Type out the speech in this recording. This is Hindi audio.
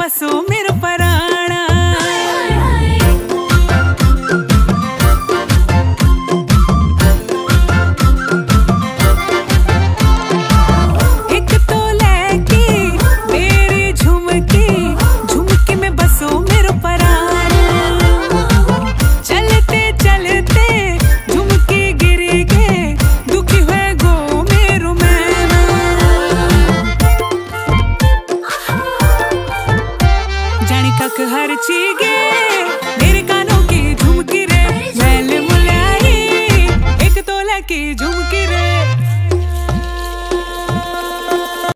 बसो मेरे पराणा। एक तो लेके मेरी झुमकी, झुमकी में बसो मेरे पराणा। चलते चलते झुमकी गिर के दुखी हुए गो मेरो मैना। जानी कक हर चीगे मेरे कानों की झुमकी रे, मैल मुलाई एक तोला की झुमकी रे।